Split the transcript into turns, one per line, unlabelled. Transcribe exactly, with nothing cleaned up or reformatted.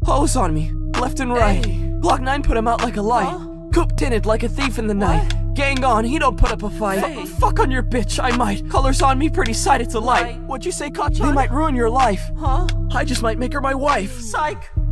Hoes on me, left and right.
Hey.
Glock nine put him out like a light.
Huh?
Coop tinted like a thief in the night. Gang on, he don't put up a fight.
Hey.
F fuck on your bitch, I might. Colors on me, pretty sight, it's a light.
Right.
What'd you say, Kachan? They might ruin your life.
Huh?
I just might make her my wife.
Psych.